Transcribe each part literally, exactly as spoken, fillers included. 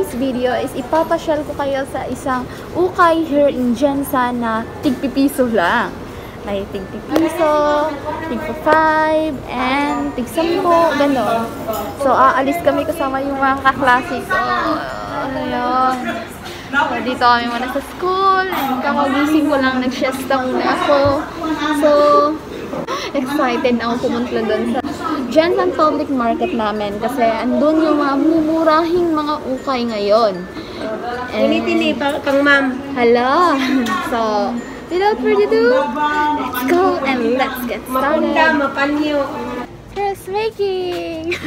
today's video is ipapasyal ko kayo sa isang ukay here in Jensan na tigpipiso lang. May tigpipiso, tigpa five, and tig-sampo, gano'n. So, aalis kami kasama yung mga kaklase ko. Ayun. So, dito kami muna sa school. And kakagising ko lang, nag-siesta muna ako. So, excited na ako pumunta doon sa Jensan Public Market namin kasi andun yung mga mumurahing mga ukay ngayon. Ini-tini kang ma'am. Hala! So, without further ado, let's go and let's get started. Mapunda, mapanyo. Dressmaking!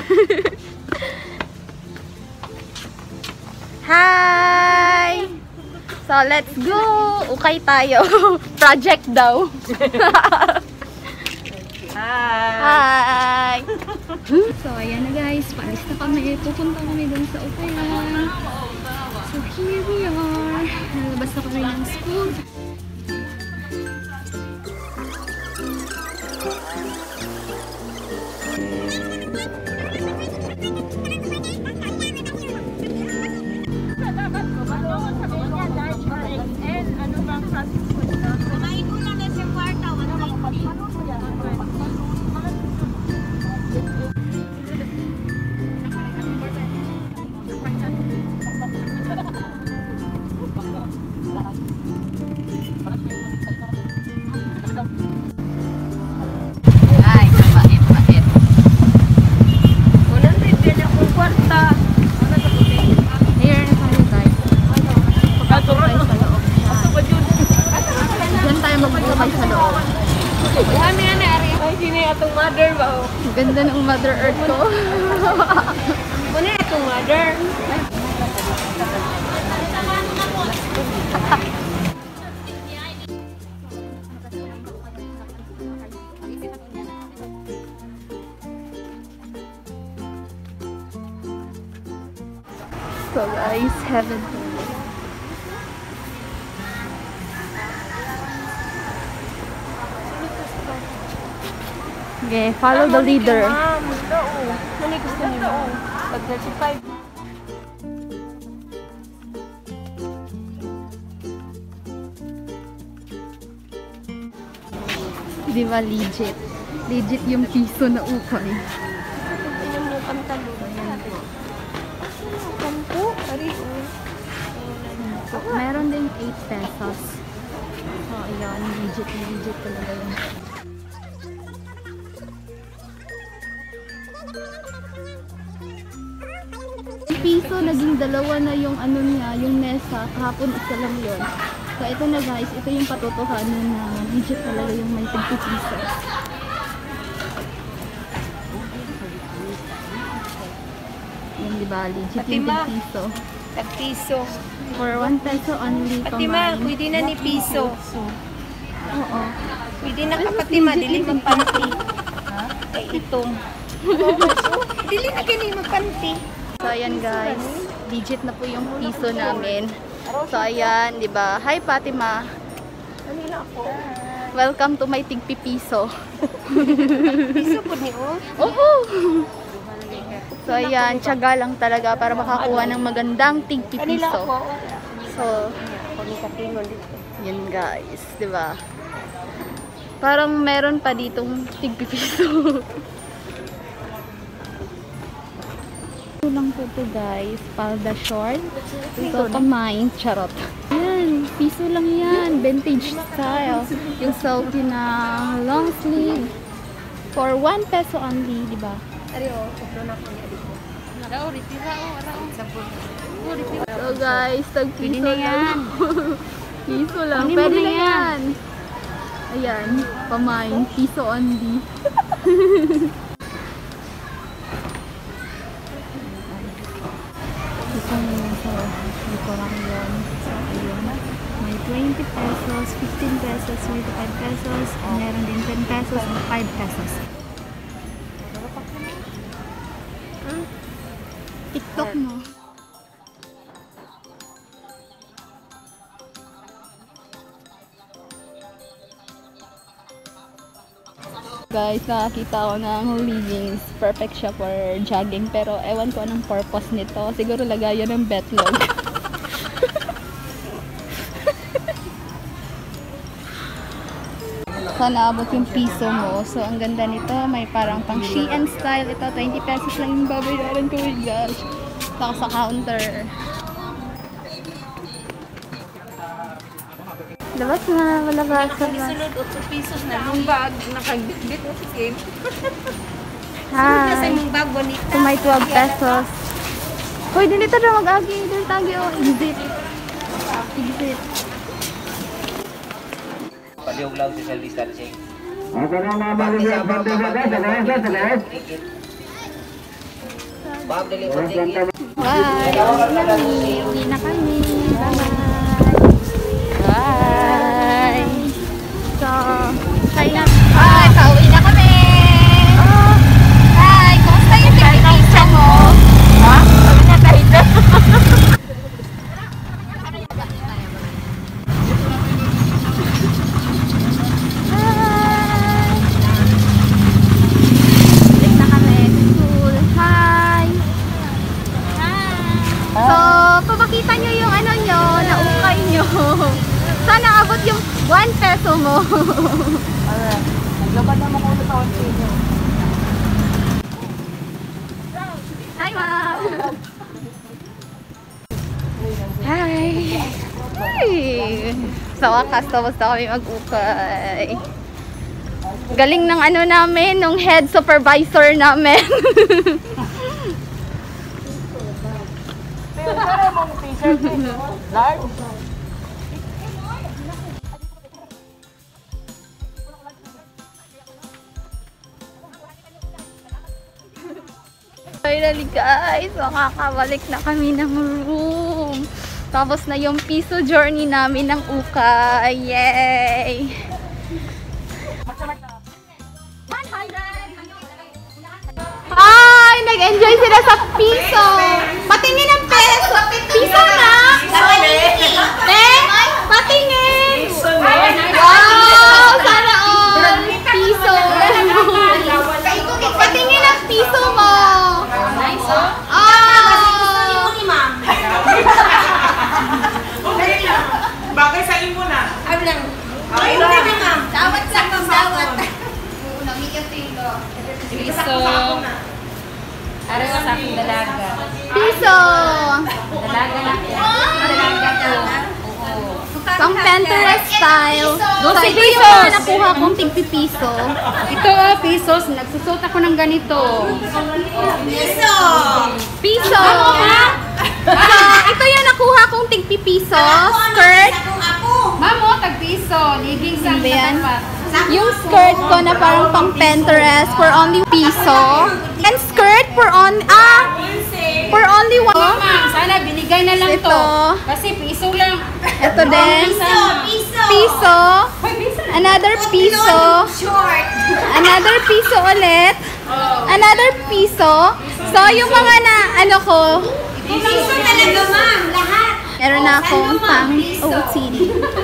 Hi! So, let's go! Ukay tayo. Project daw. Hi! Hi! So, ayan na guys. Paalis na kami. Pupunta kami dun sa ukayan. So, here we are. Nalabas na kami ng school. Atong mother ba? Ganda ng Mother Earth ko. Muna atong mother. So guys, heaven. Okay, follow the leader. Ma'am, oo. Muna gusto niyo. Pag thirty-five. Di ba legit? Legit yung piso na ukay. Tingnan mo pantalo. Kampo, ari. Meron ding eight pesos. So, ayan, legit, legit talaga yun. Piso, naging dalawa na yung ano niya, yung mesa. Kahapon isa lang yun. So, ito na guys, ito yung patotohanan na legit talaga yung may fifty piso. Yan, diba? Legit yung fifty piso. Tag-piso. For one peso only. Patima, pwede na ni piso. Oo. Pwede na kapatima, dili magpanti. Ay, itong. Dili na gani magpanti. So, ayan guys. Legit na po yung piso namin. So, ayan, di ba? Hi, Fatima. Kanina ako. Welcome to my tigpipiso. Piso po ni O? Oo! So, ayan. Tiyaga lang talaga para makakuha ng magandang Kanila tigpipiso. ako. So, Ako ni Katingon dito. yun guys. Di ba? Parang meron pa ditong tigpipiso. Ito lang po ito guys, palda short. So, kamay, charot. Yan, piso lang yan. Vintage style. Yung sulky na long sleeve. For one peso only, di ba? Ari o, kupro na ko niya dito. Rao, ritira o, rao. Sabon. So guys, tag-piso na lang. yan. Piso lang. Kunin mo Pwede na na yan. yan. Ayan, pamay, piso only. Ito naman sa dito lang yun. So, ayun. May twenty pesos, fifteen pesos, twenty-five pesos, and meron din ten pesos and five pesos. TikTok mo. Guys, nakakita ko ng leggings. Perfect siya for jogging. Pero ewan ko anong purpose nito. Siguro lagayan ng betlog. Sana abot yung piso mo. So, ang ganda nito. May parang pang Shein style. Ito, twenty pesos lang yung babayaran ko. Oh my gosh. Saka sa counter. Labas na, malabas. Sulod, eight pesos na. Yung bag, nakagbit mo si Kim. Hi. Kasi yung bag, bonita. Kung may twelve pesos. Hoy, dito na mag-agi. Dito tagi o. Exit. Exit. Paliog lang social distancing. Ako na mamali sa pati sa guys, sa guys, sa guys. Ma'am, dali po tingin. Bye. Uwi na kami. Bye-bye. Bye. So, tayo na. Ay, pauwi na kami. Oh. Hi, kumusta yung pipipisa mo? Ha? Pauwi na tayo na. Papakita nyo yung ano nyo, naukay nyo. Sana abot yung one peso mo. Alright. Naglaban naman ko sa one peso. Hi, ma'am. Hi. Hi. Sa wakas, tapos na kami mag-ukay. Galing ng ano namin, nung head supervisor namin. Large. Finally guys, makakabalik na kami ng room. Tapos na yung piso journey namin ng ukay. Yay! Ay! Nag-enjoy sila sa piso! Patingin ang peso! Piso na! Eh? Patingin! Wow! Sana all! Piso! Patingin ang piso mo! Oh! Bakit sa imo na? Ablang. Okay na. Dawat sa dawat. Piso! Araw sa aking dalaga. Piso! Dalaga na ko. Dalaga ko. Oo. Pang Pinterest style. So, Dosi ito yung pesos. mga nakuha kong tigpipiso. Ito oh, pesos. Nagsusot ako ng ganito. Piso! So, ito yung nakuha kong tigpipiso. Skirt. Mamo, tag piso. Liging sa Ano ba yan? tapat. Yung skirt ko na parang pang Pinterest for only piso. And skirt for on ah for only one. Ma'am, sana binigay na lang to. Ito. Kasi piso lang. Ito din. Piso. Piso. Another piso. Another piso ulit. Another piso. So, yung mga na, ano ko, Piso talaga, ma'am. Lahat. meron na akong pang O O T D.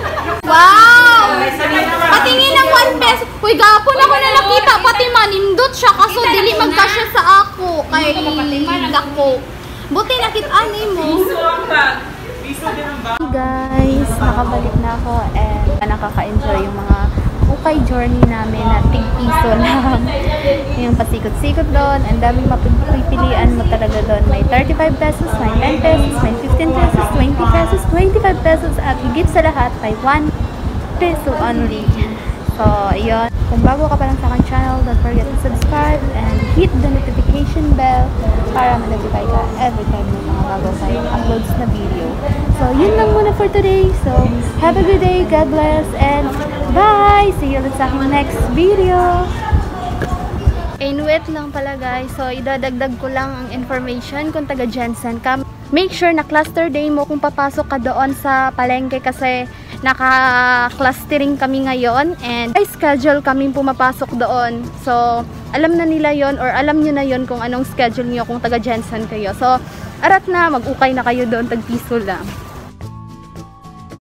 Wow! Patingin ng one peso. Uy, gapon ako na nakita. Pati manindot siya. Kaso dili magkasya sa ako. Kay dako. Buti nakita ni mo. Piso ang bag. Piso din ang bag. Hey guys, nakabalik na ako and nakaka-enjoy yung mga ukay journey namin na tig-piso lang. Yung pasikot-sikot doon, ang daming mapipilian mo talaga doon. May thirty-five pesos, may ten pesos, may fifteen pesos, twenty pesos, twenty-five pesos, at higit sa lahat ay one peso only. So, yun. Kung bago ka pa lang sa aking channel, don't forget to subscribe and hit the notification bell para ma-notify ka every time may mga bago tayong uploads na video. So, yun lang muna for today. So, have a good day, God bless, and bye! See you ulit sa aking next video! And wait lang pala guys, so idadagdag ko lang ang information kung taga Jensen ka. Make sure na cluster day mo kung papasok ka doon sa palengke kasi naka-clustering kami ngayon and by schedule kami pumapasok doon. So, alam na nila yon or alam nyo na yon kung anong schedule nyo kung taga Jensen kayo. So, arat na, mag-ukay na kayo doon, tag-piso lang.